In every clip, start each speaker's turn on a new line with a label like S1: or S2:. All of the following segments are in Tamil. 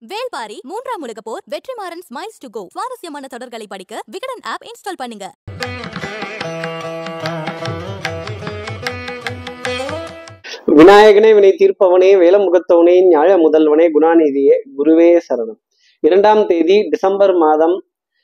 S1: வேல்பாரி 3ஆம் உலகப் போர், வெற்றிமாறன் ஸ்மைல்ஸ் டு கோ. சுவாரஸ்யமான தொடர்களை படிக்க விகடன் ஆப் இன்ஸ்டால் பண்ணுங்க.
S2: விநாயகனே வினை தீர்ப்பவனே, வேலமுகத்தவனே, ஞாழ முதல்வனே, குணாநிதியே, குருவே சரணம். 2ஆம் தேதி டிசம்பர் மாதம்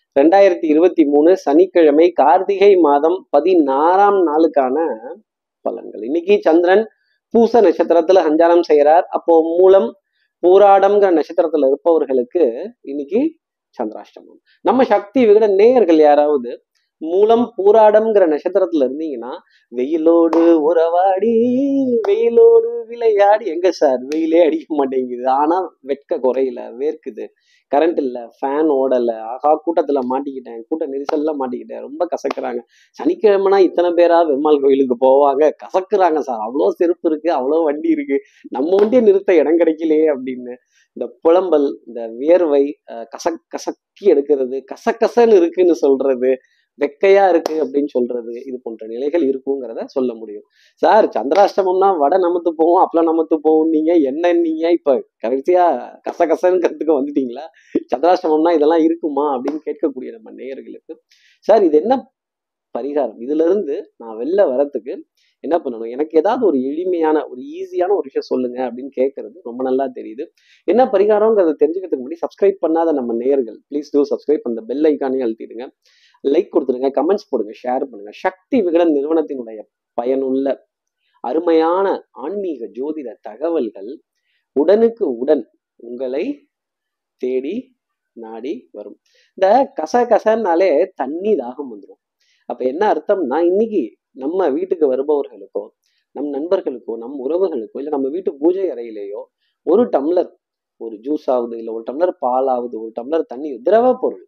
S2: 2023 சனிக்கிழமை, கார்த்திகை மாதம் 16ஆம் நாளுக்கான பலன்கள். இன்னைக்கு சந்திரன் பூச நட்சத்திரத்துல சஞ்சாரம் செய்யறார். அப்போ மூலம் பூராடம்ங்கிற நட்சத்திரத்துல இருப்பவர்களுக்கு இன்னைக்கு சந்திராஷ்டமம். நம்ம சக்தி விகட நேயர்கள் யாராவது மூலம் பூராடம்ங்கிற நட்சத்திரத்துல இருந்தீங்கன்னா, வெயிலோடு உறவாடி வெயிலோடு விளையாடி, எங்க சார் வெயிலே அடிக்க மாட்டேங்குது, ஆனா வெட்க குறையில, வேர்க்குது, கரண்ட் இல்ல, ஃபேன் ஓடல, ஆகா கூட்டத்துல மாட்டிக்கிட்டேன், கூட்ட நெரிசல்ல மாட்டிக்கிட்டேன், ரொம்ப கசக்குறாங்க, சனிக்கிழமைனா இத்தனை பேரா பெருமாள் கோயிலுக்கு போவாங்க, கசக்குறாங்க சார், அவ்வளோ செருப்பு இருக்கு, அவ்வளோ வண்டி இருக்கு, நம்ம வண்டியை நிறுத்த இடம் கிடைக்கலையே அப்படின்னு இந்த புலம்பல், இந்த வியர்வை, கசக்கி எடுக்கிறது, கசகசன்னு இருக்குன்னு சொல்றது, வெக்கையா இருக்கு அப்படின்னு சொல்றது, இது போன்ற நிலைகள் இருக்குங்கிறத சொல்ல முடியும். சார் சந்திராஷ்டமம்னா வடை நமத்து போவோம், அப்பளம் நமத்து போவோம், நீங்க என்ன நீங்க இப்ப கடைசியா கசகசங்கிறதுக்கு வந்துட்டீங்களா? சந்திராஷ்டமம்னா இதெல்லாம் இருக்குமா அப்படின்னு கேட்கக்கூடிய நம்ம நேயர்களுக்கு, சார் இது என்ன பரிகாரம், இதுல இருந்து நான் வெளில வரத்துக்கு என்ன பண்ணணும், எனக்கு ஏதாவது ஒரு எளிமையான ஒரு ஈஸியான ஒரு விஷயம் சொல்லுங்க அப்படின்னு கேட்கறது ரொம்ப நல்லா தெரியுது. என்ன பரிகாரம்ங்கிறத தெரிஞ்சுக்கிறதுக்கு முன்னாடி சப்ஸ்கிரைப் பண்ணாத நம்ம நேயர்கள் ப்ளீஸ் டூ சப்ஸ்கிரைப், அந்த பெல் ஐக்கானே அழுத்திடுங்க, லைக் கொடுத்துருங்க, கமெண்ட்ஸ் போடுங்க, ஷேர் பண்ணுங்க. சக்தி விகடன் நிறுவனத்தினுடைய பயனுள்ள அருமையான ஆன்மீக ஜோதிட தகவல்கள் உடனுக்கு உடன் உங்களை தேடி நாடி வரும். இந்த கசகசன்னாலே தண்ணி தாகம் வந்துடும். அப்ப என்ன அர்த்தம்னா, இன்னைக்கு நம்ம வீட்டுக்கு வருபவர்களுக்கோ, நம் நண்பர்களுக்கோ, நம் உறவுகளுக்கோ, இல்லை நம்ம வீட்டு பூஜை அறையிலேயோ ஒரு டம்ளர் ஒரு ஜூஸ் ஆகுது, இல்லை ஒரு டம்ளர் பால் ஆகுது, ஒரு டம்ளர் தண்ணி, திரவ பொருள்,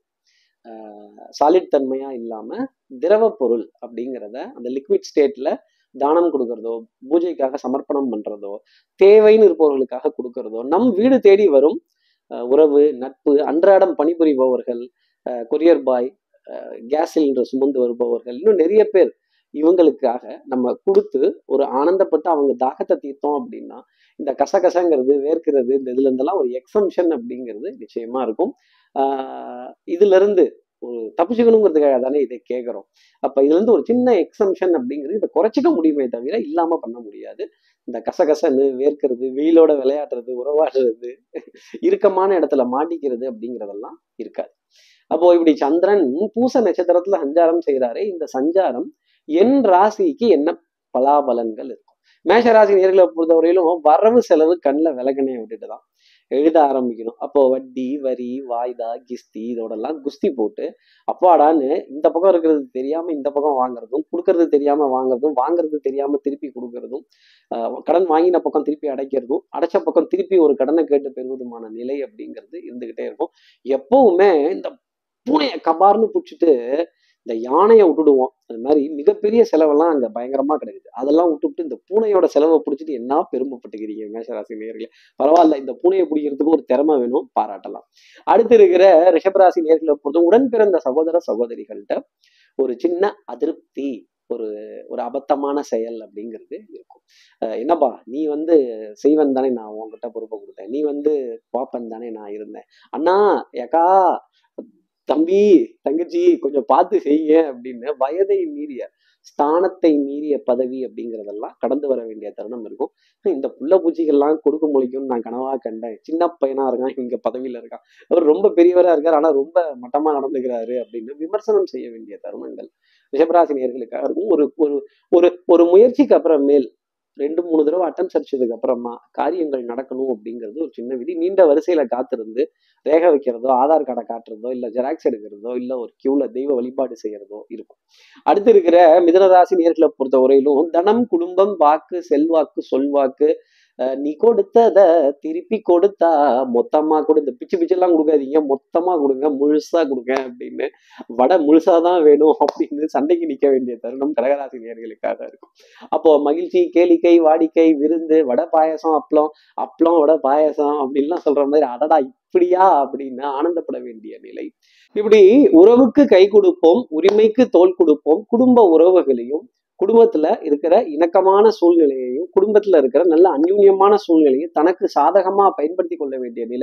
S2: சாலிட் தன்மையா இல்லாம திரவ பொருள் அப்படிங்கிறத அந்த லிக்விட் ஸ்டேட்ல தானம் கொடுக்கறதோ, பூஜைக்காக சமர்ப்பணம் பண்றதோ, தேவைன்னு இருப்பவர்களுக்காக கொடுக்கறதோ, நம் வீடு தேடி வரும் உறவு, நட்பு, அன்றாடம் பணிபுரிபவர்கள், கொரியர் பாய், கேஸ் சிலிண்டர் சுமந்து வருபவர்கள், இன்னும் நிறைய பேர், இவங்களுக்காக நம்ம கொடுத்து ஒரு ஆனந்தப்பட்டு அவங்க தாகத்தை தீர்த்தோம் அப்படின்னா, இந்த கசகசங்கிறது, வேர்க்கிறது, இந்த இதுல இருந்தெல்லாம் ஒரு எக்ஸம்ஷன் அப்படிங்கிறது நிச்சயமா இருக்கும். இதுல இருந்து ஒரு தப்பிச்சுக்கணுங்கிறதுக்காக தானே இதை கேட்கிறோம். அப்ப இதுல இருந்து ஒரு சின்ன எக்ஸம்ஷன் அப்படிங்கிறது இதை குறைச்சிக்க முடியுமே தவிர இல்லாம பண்ண முடியாது. இந்த கசகசன்னு, வேர்க்கிறது, வெயிலோட விளையாடுறது, உறவாடுறது, இறுக்கமான இடத்துல மாட்டிக்கிறது அப்படிங்கிறதெல்லாம் இருக்காது. அப்போ இப்படி சந்திரன் பூச நட்சத்திரத்துல சஞ்சாரம் செய்யறாரு. இந்த சஞ்சாரம் என் ராசிக்கு என்ன பலாபலன்கள் இருக்கும்? மேஷ ராசி நேர்களை பொறுத்தவரையிலும் வரவு செலவு கண்ணில் விலகனையை விட்டுட்டுதான் எழுத ஆரம்பிக்கணும். அப்போ வட்டி, வரி, வாய்தா, கிஸ்தி, இதோடெல்லாம் குஸ்தி போட்டு அப்பாடான்னு இந்த பக்கம் இருக்கிறது தெரியாம இந்த பக்கம் வாங்குறதும், கொடுக்கறது தெரியாம வாங்குறதும், வாங்குறது தெரியாம திருப்பி கொடுக்கறதும், கடன் வாங்கின பக்கம் திருப்பி அடைக்கிறதும், அடைச்ச பக்கம் திருப்பி ஒரு கடனை கேட்டு பெறுவதுமான நிலை அப்படிங்கிறது இருந்துகிட்டே இருக்கும். எப்பவுமே இந்த பூனையை கபார்னு பிடிச்சிட்டு இந்த யானையை விட்டுடுவோம். அது மாதிரி மிகப்பெரிய செலவெல்லாம் அங்க பயங்கரமா கிடைக்குது. அதெல்லாம் விட்டுவிட்டு இந்த பூனையோட செலவை பிடிச்சிட்டு என்ன பெருமைப்பட்டுக்கிறீங்க மேஷராசி நேயர்களே. பரவாயில்ல, இந்த பூனையை பிடிக்கிறதுக்கு ஒரு திறமை வேணும், பாராட்டலாம். அடுத்து இருக்கிற ரிஷபராசி நேயர்களை பொறுத்த உடன் பிறந்த சகோதர சகோதரிகள்கிட்ட ஒரு சின்ன அதிருப்தி, ஒரு ஒரு அபத்தமான செயல் அப்படிங்கிறது இருக்கும். என்னப்பா நீ செய்வன் தானே, நான் உன்கிட்ட பொறுப்பை கொடுத்தேன், நீ பாப்பன் தானே நான் இருந்தேன், அண்ணா ஏக்கா தம்பி தங்கச்சி கொஞ்சம் பார்த்து செய்ய அப்படின்னு வயதை மீறிய, ஸ்தானத்தை மீறிய பதவி அப்படிங்கிறதெல்லாம் கடந்து வர வேண்டிய தருணம் இருக்கும். இந்த புள்ள பூச்சிகள்லாம் கொடுக்க முடிக்கும் நான் கனவா கண்டேன், சின்ன பையனா இருக்கான், இங்க பதவியில இருக்கான், அவர் ரொம்ப பெரியவரா இருக்கார் ஆனா ரொம்ப மட்டமா நடந்துக்கிறாரு அப்படின்னு விமர்சனம் செய்ய வேண்டிய தருணங்கள் ரிஷபராசி நேயர்களுக்காக இருக்கும். ஒரு ஒரு ஒரு ஒரு முயற்சிக்கு அப்புறமேல் 2-3 தடவை அட்டெம்ப்ட் அடிச்சதுக்கு அப்புறமா காரியங்கள் நடக்கணும் அப்படிங்கிறது ஒரு சின்ன விதி. நீண்ட வரிசையில காத்திருந்து ரேகை வைக்கிறதோ, ஆதார் கார்டை காட்டுறதோ, இல்ல ஜெராக்ஸ் எடுக்கிறதோ, இல்ல ஒரு கியூல தெய்வ வழிபாடு செய்யறதோ இருக்கும். அடுத்து இருக்கிற மிதுனராசி நேர்களை பொறுத்த வரையிலும் தனம், குடும்பம், வாக்கு, செல்வாக்கு, சொல்வாக்கு, நீ கொடுத்தத திருப்பி கொடுத்தா மொத்தமா கொடு, இந்த பிச்சு பிச்செல்லாம் கொடுக்காதீங்க, மொத்தமா கொடுங்க, முழுசா கொடுங்க அப்படின்னு, வடை முழுசாதான் வேணும் அப்படின்னு சண்டைக்கு நிக்க வேண்டிய தருணம் கடகராசி நேயர்களுக்காக இருக்கும். அப்போ மகிழ்ச்சி, கேளிக்கை, வாடிக்கை, விருந்து, வடை பாயசம், அப்பளம், அப்பளம் வடை பாயசம் அப்படின்லாம் சொல்ற மாதிரி, அடடா இப்படியா அப்படின்னு ஆனந்தப்பட வேண்டிய நிலை. இப்படி உறவுக்கு கை கொடுப்போம், உரிமைக்கு தோல் கொடுப்போம், குடும்ப உறவுகளையும், குடும்பத்துல இருக்கிற இணக்கமான சூழ்நிலையையும், குடும்பத்துல இருக்கிற நல்ல அந்யூன்யமான சூழ்நிலையும் தனக்கு சாதகமா பயன்படுத்தி கொள்ள வேண்டிய நிலை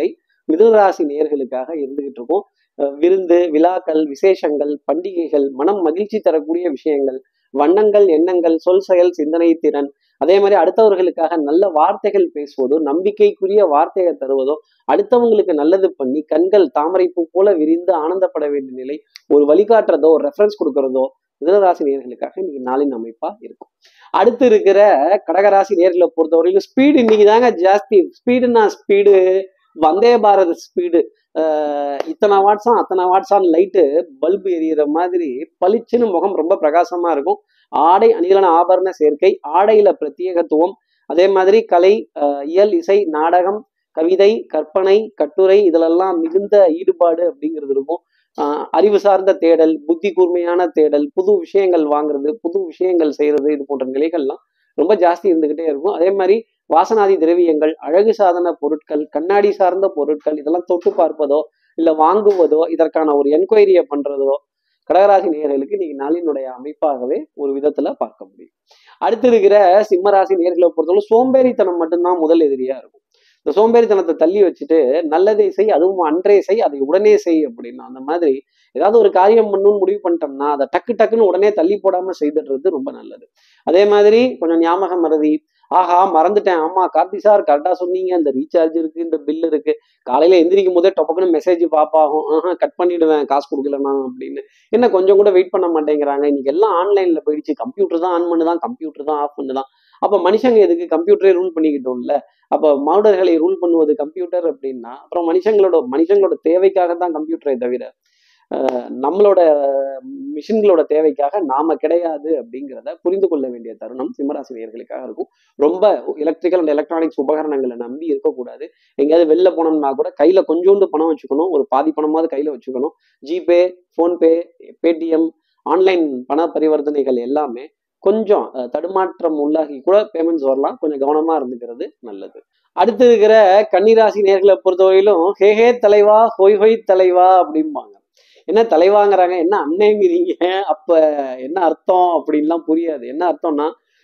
S2: மிதுனராசி நேயர்களுக்காக இருந்துகிட்டு இருக்கும். விருந்து, விழாக்கள், விசேஷங்கள், பண்டிகைகள், மனம் மகிழ்ச்சி தரக்கூடிய விஷயங்கள், வண்ணங்கள், எண்ணங்கள், சொல் செயல் சிந்தனை திறன், அதே மாதிரி அடுத்தவர்களுக்காக நல்ல வார்த்தைகள் பேசுவதோ, நம்பிக்கைக்குரிய வார்த்தையை தருவதோ, அடுத்தவங்களுக்கு நல்லது பண்ணி கண்கள் தாமரைப்பூ போல விரிந்து ஆனந்தப்பட வேண்டிய நிலை, ஒரு வழிகாட்டுறதோ, ஒரு ரெஃபரன்ஸ் கொடுக்கறதோ மிதுனராசி நேயர்களுக்காக இன்னைக்கு நாளின் அமைப்பா இருக்கும். அடுத்து இருக்கிற கடகராசி நேர்களை பொறுத்தவரையிலும் ஸ்பீடு இன்னைக்கு தாங்க ஜாஸ்தி. ஸ்பீடுன்னா ஸ்பீடு வந்தே பாரத் ஸ்பீடு. இத்தனை வாட்ஸான் அத்தனை வாட்ஸான் லைட்டு பல்பு எரியிற மாதிரி பளிச்சுன்னு முகம் ரொம்ப பிரகாசமா இருக்கும். ஆடை அணிகலன ஆபரண சேர்க்கை, ஆடையில பிரத்யேகத்துவம், அதே மாதிரி கலை, இயல், இசை, நாடகம், கவிதை, கற்பனை, கட்டுரை இதிலெல்லாம் மிகுந்த ஈடுபாடு அப்படிங்கிறது இருக்கும். அறிவு சார்ந்த தேடல், புத்தி கூர்மையான தேடல், புது விஷயங்கள் வாங்குறது, புது விஷயங்கள் செய்யறது, இது போன்ற நிலைகள்லாம் ரொம்ப ஜாஸ்தி இருந்துகிட்டே இருக்கும். அதே மாதிரி வாசனாதி திரவியங்கள், அழகு சாதன பொருட்கள், கண்ணாடி சார்ந்த பொருட்கள் இதெல்லாம் தொட்டு பார்ப்பதோ இல்லை வாங்குவதோ, இதற்கான ஒரு என்கொயரியை பண்றதோ கடகராசி நேயர்களுக்கு இன்னைக்கு நாளினுடைய அமைப்பாகவே ஒரு விதத்துல பார்க்க முடியும். அடுத்து இருக்கிற சிம்மராசி நேயர்களை பொறுத்தவரை சோம்பேறித்தனம் மட்டும்தான் முதல் எதிரியா இருக்கும். இந்த சோம்பேறித்தனத்தை தள்ளி வச்சுட்டு நல்லதை செய், அதுவும் அன்றே செய், அதை உடனே செய் அப்படின்னா அந்த மாதிரி ஏதாவது ஒரு காரியம் பண்ணணும்னு முடிவு பண்ணிட்டோம்னா அதை டக்கு டக்குன்னு உடனே தள்ளி போடாம செய்துடுறது ரொம்ப நல்லது. அதே மாதிரி கொஞ்சம் ஞாபகம் மறதி, ஆஹா மறந்துட்டேன், ஆமா கார்த்தி சார் கரெக்டா சொன்னீங்க, இந்த ரீசார்ஜ் இருக்கு, இந்த பில் இருக்கு, காலையில எந்திரிக்கும் போதே டொப்பக்குன்னு மெசேஜ் பாப்பாகும், கட் பண்ணிடுவேன் காசு கொடுக்கலன்னா அப்படின்னு. என்ன கொஞ்சம் கூட வெயிட் பண்ண மாட்டேங்கிறாங்க. இன்னைக்கு எல்லாம் ஆன்லைன்ல போயிடுச்சு, கம்ப்யூட்டர் தான் ஆன் பண்ணுதான், கம்ப்யூட்டர் தான் ஆஃப் பண்ணுதான். அப்ப மனுஷங்க எதுக்கு கம்ப்யூட்டரே ரூல் பண்ணிக்கிட்டோம்ல. அப்ப மாடர்களை ரூல் பண்ணுவது கம்ப்யூட்டர் அப்படின்னா அப்புறம் மனுஷங்களோட தேவைக்காக தான் கம்ப்யூட்டரை தவிர நம்மளோட மிஷின்களோட தேவைக்காக நாம கிடையாது அப்படிங்கிறத புரிந்து கொள்ள வேண்டிய தருணம் சிம்மராசி நேயர்களுக்காக இருக்கும். ரொம்ப எலக்ட்ரிக்கல் அண்ட் எலக்ட்ரானிக்ஸ் உபகரணங்களை நம்பி இருக்கக்கூடாது. எங்கேயாவது வெளில போனோம்னா கூட கையில கொஞ்சோண்டு பணம் வச்சுக்கணும், ஒரு பாதி பணமாவது கையில வச்சுக்கணும். ஜிபே, போன்பே, பேடிஎம், ஆன்லைன் பண பரிவர்த்தனைகள் எல்லாமே கொஞ்சம் தடுமாற்றம் உள்ளாகி கூட பேமெண்ட்ஸ் வரலாம். கொஞ்சம் கவனமா இருந்துக்கிறது நல்லது. அடுத்து இருக்கிற கன்னிராசி நேர்களை பொறுத்தவரையிலும் ஹே ஹே தலைவா, ஹொய் ஹொய் தலைவா அப்படிம்பாங்க. என்ன தலைவாங்கிறாங்க, என்ன அண்ணேங்கிறீங்க, அப்ப என்ன அர்த்தம் அப்படின்லாம் புரியாது. என்ன அர்த்தம்னா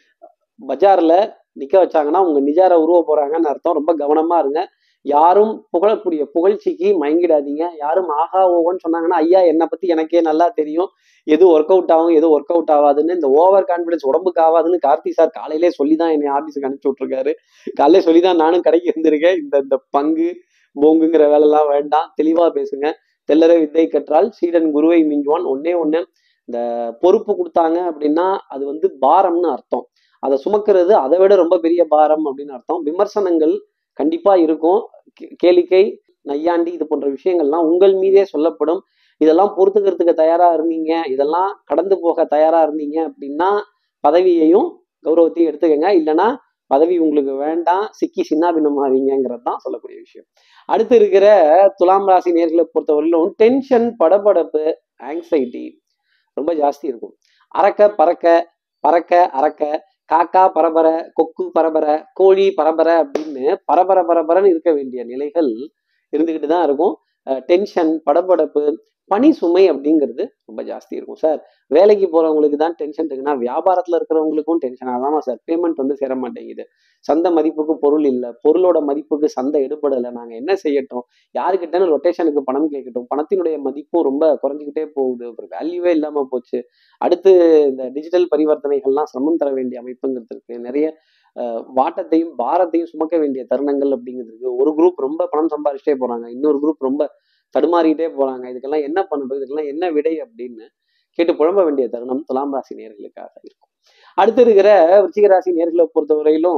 S2: பஜார்ல நிக்க வச்சாங்கன்னா உங்க நிஜார உருவ போறாங்கன்னு அர்த்தம். ரொம்ப கவனமா இருங்க. யாரும் புகழக்கூடிய புகழ்ச்சிக்கு மயங்கிடாதீங்க. யாரும் ஆஹா ஓகோன்னு சொன்னாங்கன்னா ஐயா என்னை பத்தி எனக்கே நல்லா தெரியும், எது ஒர்க் அவுட் ஆகும் எது ஒர்க் அவுட் ஆகாதுன்னு. இந்த ஓவர் கான்பிடன்ஸ் உடம்புக்கு ஆகாதுன்னு கார்த்தி சார் காலையிலே சொல்லிதான் என்னை ஆபீஸுக்கு அனுப்பிச்சு விட்டுருக்காரு. காலையிலே சொல்லிதான் நானும் கடைக்கு இருந்திருக்கேன். இந்த பங்கு போங்குங்கிற வேலைலாம் வேண்டாம், தெளிவா பேசுங்க. தெல்லறை வித்தை கற்றால் சீடன் குருவை மிஞ்சுவான். ஒன்னே ஒண்ணு, இந்த பொறுப்பு கொடுத்தாங்க அப்படின்னா அது பாரம்னு அர்த்தம். அதை சுமக்கிறது அதை விட ரொம்ப பெரிய பாரம் அப்படின்னு அர்த்தம். விமர்சனங்கள் கண்டிப்பா இருக்கும். கேளிக்கை, நையாண்டி இது போன்ற விஷயங்கள்லாம் உங்கள் மீதே சொல்லப்படும். இதெல்லாம் பொறுத்துக்கிறதுக்கு தயாரா இருந்தீங்க, இதெல்லாம் கடந்து போக தயாரா இருந்தீங்க அப்படின்னா பதவியையும் கௌரவத்தையும் எடுத்துக்கங்க. இல்லைன்னா பதவி உங்களுக்கு வேண்டாம், சிக்கி சின்னாபின்னமாவீங்கிறது தான் சொல்லக்கூடிய விஷயம். அடுத்து இருக்கிற துலாம் ராசி நேர்களை பொறுத்தவரையிலும் டென்ஷன், படபடப்பு, ஆங்ஸைட்டி ரொம்ப ஜாஸ்தி இருக்கும். அறக்க பறக்க, பறக்க அறக்க, காக்கா பரபர, கொக்கு பரபர, கோழி பரபர அப்படின்னு பரபர பரபரன்னு இருக்க வேண்டிய நிலைகள் இருந்துகிட்டு தான் இருக்கும். டென்ஷன், படபடப்பு, பணி சுமை அப்படிங்கிறது ரொம்ப ஜாஸ்தி இருக்கும். சார் வேலைக்கு போறவங்களுக்கு தான் டென்ஷன் இருக்குன்னா வியாபாரத்துல இருக்கிறவங்களுக்கும் டென்ஷன் ஆகாம சார் பேமெண்ட் சேர மாட்டேங்குது, சந்தை மதிப்புக்கு பொருள் இல்லை, பொருளோட மதிப்புக்கு சந்தை எடுபடலை, நாங்க என்ன செய்யட்டும், யாருக்கிட்டன்னு ரொட்டேஷனுக்கு பணம் கேட்கட்டும், பணத்தினுடைய மதிப்பும் ரொம்ப குறைஞ்சிக்கிட்டே போகுது, ஒரு வேல்யூவே இல்லாம போச்சு. அடுத்து இந்த டிஜிட்டல் பரிவர்த்தனைகள்லாம் சிரமம் தர வேண்டிய அமைப்புங்கிறது இருக்கு. நிறைய வாட்டத்தையும் பாரத்தையும் சுமக்க வேண்டிய தருணங்கள் அப்படிங்கிறது. ஒரு குரூப் ரொம்ப பணம் சம்பாதிச்சுட்டே போறாங்க, இன்னொரு குரூப் ரொம்ப தடுமாறிட்டே போறாங்க. இதுக்கெல்லாம் என்ன பண்ணுறது, இதுக்கெல்லாம் என்ன விடை அப்படின்னு கேட்டு புலம்ப வேண்டிய தருணம் துலாம் ராசி நேர்களுக்காக இருக்கும். அடுத்து இருக்கிற விருச்சிக ராசி நேர்களை பொறுத்தவரையிலும்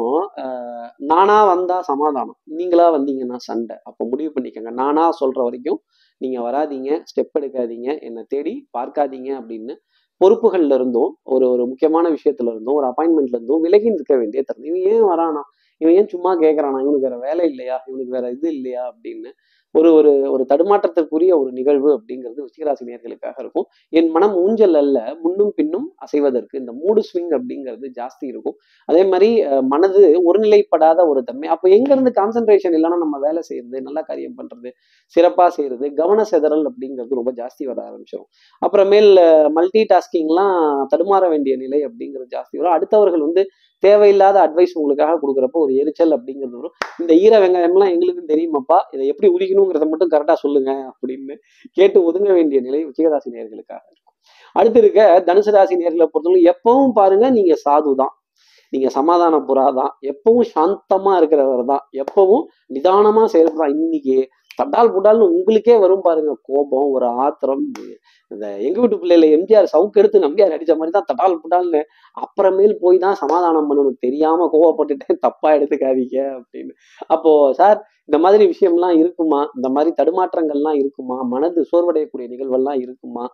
S2: நானா வந்தா சமாதானம், நீங்களா வந்தீங்கன்னா சண்டை. அப்போ முடிவு பண்ணிக்கோங்க, நானா சொல்ற வரைக்கும் நீங்க வராதீங்க, ஸ்டெப் எடுக்காதீங்க, என்னை தேடி பார்க்காதீங்க அப்படின்னு பொறுப்புகள்ல இருந்தும் ஒரு முக்கியமான விஷயத்துல இருந்தும் ஒரு அப்பாயின்மெண்ட்ல இருந்தும் விலகி நிற்க வேண்டிய தருணம். இவன் ஏன் வரானா, இவன் ஏன் சும்மா கேட்கறானா, இவனுக்கு வேற வேலை இல்லையா, இவனுக்கு வேற இது இல்லையா அப்படின்னு ஒரு ஒரு ஒரு தடுமாற்றத்திற்குரிய ஒரு நிகழ்வு அப்படிங்கிறது விருச்சிகராசி நேயர்களுக்காக இருக்கும். என் மனம் ஊஞ்சல் அல்ல, முன்னும் பின்னும் அசைவதற்கு, இந்த மூடு ஸ்விங் அப்படிங்கிறது ஜாஸ்தி இருக்கும். அதே மாதிரி மனது ஒருநிலைப்படாத ஒரு தன்மை. அப்போ எங்க இருந்து கான்சென்ட்ரேஷன் இல்லைன்னா நம்ம வேலை செய்யறது, நல்ல காரியம் பண்றது, சிறப்பா செய்யறது, கவன சிதறல் அப்படிங்கிறது ரொம்ப ஜாஸ்தி வர ஆரம்பிச்சிடும். அப்புறமேல் மல்டி டாஸ்கிங்லாம் தடுமாற வேண்டிய நிலை அப்படிங்கிறது ஜாஸ்தி வரும். அடுத்தவர்கள் தேவையில்லாத அட்வைஸ் உங்களுக்காக கொடுக்குறப்போ ஒரு எரிச்சல் அப்படிங்கிறது வரும். இந்த ஈர வெங்காயம்லாம் எங்களுக்கும் தெரியுமாப்பா, இதை எப்படி உரிக்கணும் செய்யணுங்கிறத மட்டும் கரெக்டா சொல்லுங்க அப்படின்னு கேட்டு ஒதுங்க வேண்டிய நிலை விருச்சிகராசி நேயர்களுக்காக இருக்கும். அடுத்து இருக்க தனுசு ராசி நேயர்களை பொறுத்தவரை எப்பவும் பாருங்க, நீங்க சாதுதான், நீங்க சமாதான புறா தான், எப்பவும் சாந்தமா இருக்கிறவர் தான், எப்பவும் நிதானமா செயல்படுறா. இன்னைக்கு தட்டால் புட்டால்னு உங்களுக்கே வரும் பாருங்க கோபம், ஒரு ஆத்திரம். இந்த எங்க வீட்டு பிள்ளைல எம்ஜிஆர் சவுக்கு எடுத்து நம்பியார் அடிச்ச மாதிரி தான் தட்டால் புட்டால்னு. அப்புறமேல் போய் தான் சமாதானம் பண்ணணும், தெரியாம கோவப்பட்டுட்டேன் தப்பா எடுத்துக்காதீங்க அப்படின்னு. அப்போ சார் இந்த மாதிரி விஷயம்லாம் இருக்குமா, இந்த மாதிரி தடுமாற்றங்கள்லாம் இருக்குமா, மனது சோர்வடையக்கூடிய நிகழ்வெல்லாம் இருக்குமா,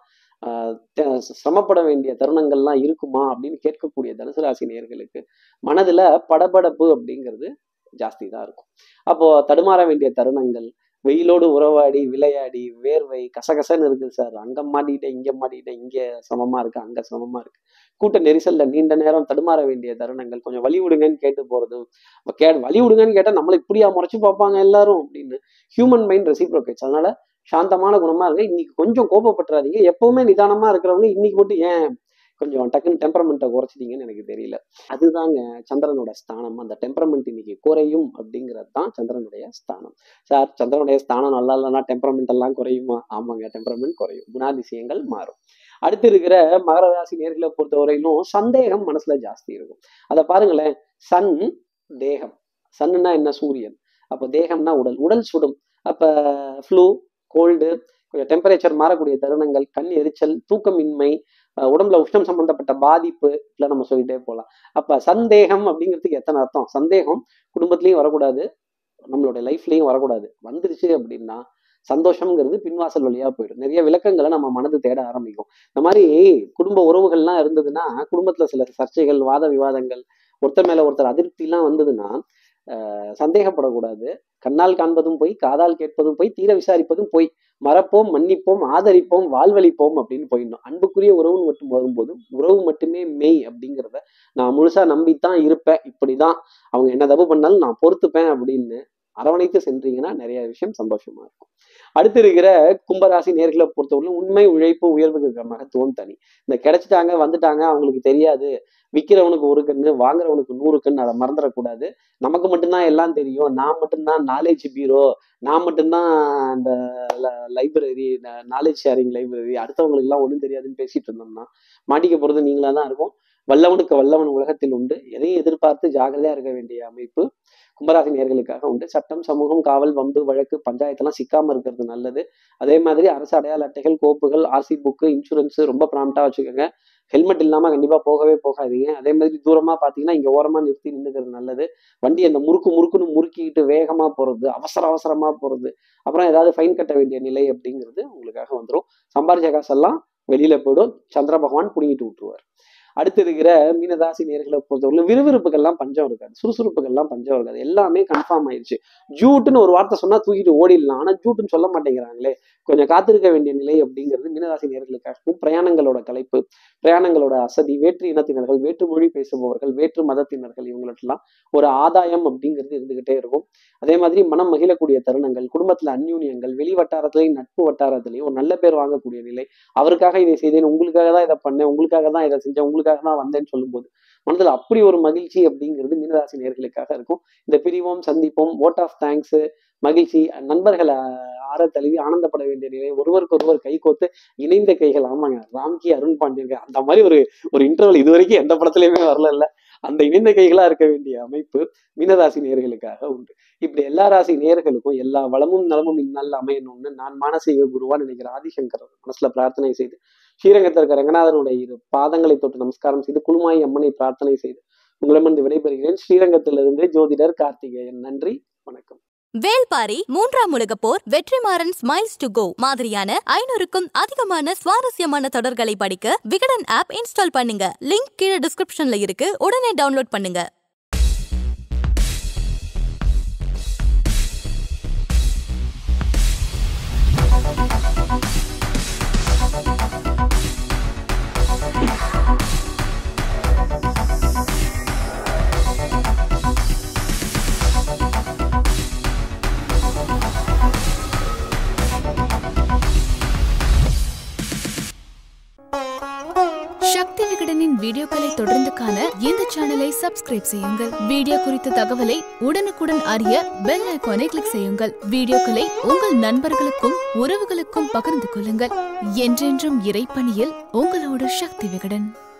S2: சிரமப்பட வேண்டிய தருணங்கள்லாம் இருக்குமா அப்படின்னு கேட்கக்கூடிய தனுசு ராசி நேயர்களுக்கு மனதுல படபடப்பு அப்படிங்கிறது ஜாஸ்தி தான் இருக்கும். அப்போ தடுமாற வேண்டிய தருணங்கள், வெயிலோடு உறவாடி விளையாடி வேர்வை கசகசன்னு இருக்குது சார், அங்க மாட்டிக்கிட்டேன் இங்க மாட்டிக்கிட்டேன், இங்க சிரமமா இருக்கு அங்க சிரமமா இருக்கு, கூட்ட நெரிசல்ல நீண்ட நேரம் தடுமாற வேண்டிய தருணங்கள், கொஞ்சம் வழி விடுங்கன்னு கேட்டு போறது. வழி விடுங்கன்னு கேட்டா நம்மளை இப்படியா முறைச்சு பார்ப்பாங்க எல்லாரும் அப்படின்னு. Human mind reciprocates. அதனால சாந்தமான குணமா இருக்கு. இன்னைக்கு கொஞ்சம் கோபப்பட்டுறாதீங்க. எப்பவுமே நிதானமா இருக்கிறவங்க இன்னைக்கு மட்டும் ஏன் கொஞ்சம் டக்குன்னு டெம்பரமெண்ட்டை குறைச்சிட்டீங்கன்னு எனக்கு தெரியல. அதுதாங்க சந்திரனோட ஸ்தானம். அந்த டெம்பரமெண்ட் இன்னைக்கு குறையும் அப்படிங்கிறது தான் சந்திரனுடைய ஸ்தானம். சார் சந்திரனுடைய ஸ்தானம் நல்லா இல்லைன்னா டெம்பரமெண்ட் எல்லாம் குறையுமா? ஆமாங்க, டெம்பரமெண்ட் குறையும், குணாதிசயங்கள் மாறும். அடுத்து இருக்கிற மகர ராசி நேர்களை பொறுத்தவரையிலும் சந்தேகம் மனசுல ஜாஸ்தி இருக்கும். அதை பாருங்களேன், சன் தேகம், சன்னுனா என்ன? சூரியன். அப்போ தேகம்னா உடல், உடல் சுடும். அப்ப ஃப்ளூ, கோல்டு, கொஞ்சம் டெம்பரேச்சர் மாறக்கூடிய தருணங்கள், கண் எரிச்சல், தூக்கமின்மை, உடம்புல உஷ்ணம் சம்பந்தப்பட்ட பாதிப்பு, இல்லை நம்ம சொல்லிட்டே போகலாம். அப்ப சந்தேகம் அப்படிங்கிறதுக்கு எத்தனை அர்த்தம்? சந்தேகம் குடும்பத்திலையும் வரக்கூடாது, நம்மளுடைய லைஃப்லயும் வரக்கூடாது. வந்துருச்சு அப்படின்னா சந்தோஷம்ங்கிறது பின்வாசல் வழியா போயிடும். நிறைய விளக்கங்களை நம்ம மனது தேட ஆரம்பிக்கும். இந்த மாதிரி குடும்ப உறவுகள்லாம் இருந்ததுன்னா, குடும்பத்துல சில சர்ச்சைகள், வாத விவாதங்கள், ஒருத்தர் மேல ஒருத்தர் அதிருப்தி எல்லாம் வந்ததுன்னா சந்தேகப்படக்கூடாது. கண்ணால் காண்பதும் போய், காதால் கேட்பதும் போய், தீர விசாரிப்பதும் போய், மறப்போம், மன்னிப்போம், ஆதரிப்போம், வாழ்வழிப்போம் அப்படின்னு போயிடணும். அன்புக்குரிய உறவுன்னு மட்டும் வரும்போது உறவு மட்டுமே மெய் அப்படிங்கிறத நான் முழுசா நம்பித்தான் இருப்பேன், இப்படிதான் அவங்க என்ன தப்பு பண்ணாலும் நான் பொறுத்துப்பேன் அப்படின்னு அரவணைத்து சென்றீங்கன்னா நிறைய விஷயம் சந்தோஷமா இருக்கும். அடுத்து இருக்கிற கும்பராசி நேர்களை பொறுத்தவரை உண்மை, உழைப்பு, உயர்வுக்கு மகத்துவம் தனி. இந்த கிடைச்சிட்டாங்க வந்துட்டாங்க அவங்களுக்கு தெரியாது, விற்கிறவனுக்கு ஒரு கண்ணு வாங்குறவனுக்கு 100 கண்ணு, அதை மறந்துடக்கூடாது. நமக்கு மட்டும்தான் எல்லாம் தெரியும், நான் மட்டும்தான் நாலேஜ் பீரோ, நான் மட்டும்தான் இந்த லைப்ரரி, நாலேஜ் ஷேரிங் லைப்ரரி, அடுத்தவங்களுக்கு எல்லாம் ஒன்றும் தெரியாதுன்னு பேசிட்டு இருந்தோம்னா மாட்டிக்க போறது நீங்களா தான் இருக்கும். வல்லவனுக்கு வல்லவன் உலகத்தில் உண்டு. எதையும் எதிர்பார்த்து ஜாகிரதையா இருக்க வேண்டிய அமைப்பு கும்பராசி நேர்களுக்காக உண்டு. சட்டம், சமூகம், காவல், வம்பு, வழக்கு, பஞ்சாயத்தெல்லாம் சிக்காம இருக்கிறது நல்லது. அதே மாதிரி அரசு அடையாள அட்டைகள், கோப்புகள், ஆர்சி புக்கு, இன்சூரன்ஸ் ரொம்ப ப்ராம்ப்டா வச்சுக்கோங்க. ஹெல்மெட் இல்லாம கண்டிப்பா போகவே போகாதீங்க. அதே மாதிரி தூரமா பாத்தீங்கன்னா இங்க ஓரமா நிறுத்தி நின்றுக்கிறது நல்லது. வண்டி அந்த முறுக்குன்னு முறுக்கிட்டு வேகமா போறது, அவசரமா போறது, அப்புறம் ஏதாவது ஃபைன் கட்ட வேண்டிய நிலை அப்படிங்கிறது உங்களுக்காக வந்துடும். சம்பாரிச்ச காசெல்லாம் வெளியில போயிடும், சந்திர பகவான் புடிங்கிட்டு விட்டுருவார். அடுத்து இருக்கிற மீனராசி நேர்களை பொறுத்தவரை விறுவிறுப்புகள்லாம் பஞ்சம் இருக்காது, சுறுசுறுப்புகள்லாம் பஞ்சம் இருக்காது, எல்லாமே கன்ஃபார்ம் ஆயிடுச்சு. ஜூட்டுன்னு ஒரு வார்த்தை சொன்னா தூக்கிட்டு ஓடிடலாம், ஆனா ஜூட்டுன்னு சொல்ல மாட்டேங்கிறாங்களே, கொஞ்சம் காத்திருக்க வேண்டிய நிலை அப்படிங்கிறது மீனராசி நேர்களுக்காகவும். பிரயாணங்களோட கலைப்பு, பிரயாணங்களோட அசதி, வேற்று இனத்தினர்கள், வேற்று மொழி பேசுபவர்கள், வேற்று மதத்தினர்கள், இவங்களுக்கெல்லாம் ஒரு ஆதாயம் அப்படிங்கிறது இருந்துகிட்டே இருக்கும். அதே மாதிரி மனம் மகிழக்கூடிய தருணங்கள், குடும்பத்துல அந்யூன்யங்கள், வெளி வட்டாரத்திலையும் நட்பு வட்டாரத்திலையும் ஒரு நல்ல பேர் வாங்கக்கூடிய நிலை. அவருக்காக இதை செய்தேன், உங்களுக்காக தான் இதை பண்ணேன், உங்களுக்காக தான் இதை செஞ்சேன், உங்களுக்காக தான் வந்தேன்னு சொல்லும்போது மனதில் அப்படி ஒரு மகிழ்ச்சி அப்படிங்கிறது மீனராசி நேர்களுக்காக இருக்கும். இந்த பிரிவோம், சந்திப்போம், வோட் ஆஃப் தேங்க்ஸ், மகிழ்ச்சி, நண்பர்களை ஆற தழுவி ஆனந்தப்பட வேண்டிய நிலை, ஒருவருக்கு ஒருவர் கை கோத்து இணைந்த கைகள். ஆமாங்க, ராம்கி அருண் பாண்டியன் அந்த மாதிரி ஒரு இன்டர்வல் இது வரைக்கும் எந்த படத்துலயுமே வரல. அந்த இணைந்த கைகளா இருக்க வேண்டிய அமைப்பு மீனராசி நேர்களுக்காக உண்டு. இப்படி எல்லா ராசி நேர்களுக்கும் எல்லா வளமும் நலமும் இந்நாள் அமையணும்னு நான் மானசீக குருவான்னு நினைக்கிற ஆதிசங்கர் மனசுல பிரார்த்தனை செய்து, ஸ்ரீரங்கத்திற்கு ரங்கநாதனுடைய 2 பாதங்களை தொட்டு நமஸ்காரம் செய்து, குழுமாய் அம்மனை பிரார்த்தனை செய்து உங்களிடமிருந்து விடைபெறுகிறேன். ஸ்ரீரங்கத்திலிருந்து ஜோதிடர் கார்த்திகேயன். நன்றி, வணக்கம்.
S1: வேல்பாரி 3ஆம் உலகப் போர், வெற்றிமாறன் ஸ்மைல்ஸ் டு கோ மாதிரியான 500க்கும் அதிகமான சுவாரஸ்யமான தொடர்களை படிக்க விகடன் ஆப் இன்ஸ்டால் பண்ணுங்க. லிங்க் கீழே டிஸ்கிரிப்ஷன்ல இருக்கு, உடனே டவுன்லோட் பண்ணுங்க.
S3: சக்தி விகடனின் வீடியோக்களை தொடர்ந்து காண இந்த சேனலை சப்ஸ்கிரைப் செய்யுங்கள். வீடியோ குறித்த தகவலை உடனுக்குடன் அறிய பெல் ஐகானை கிளிக் செய்யுங்கள். வீடியோக்களை உங்கள் நண்பர்களுக்கும் உறவுகளுக்கும் பகிர்ந்து கொள்ளுங்கள். என்றென்றும் இறைப்பணியில் உங்களோட சக்தி விகடன்.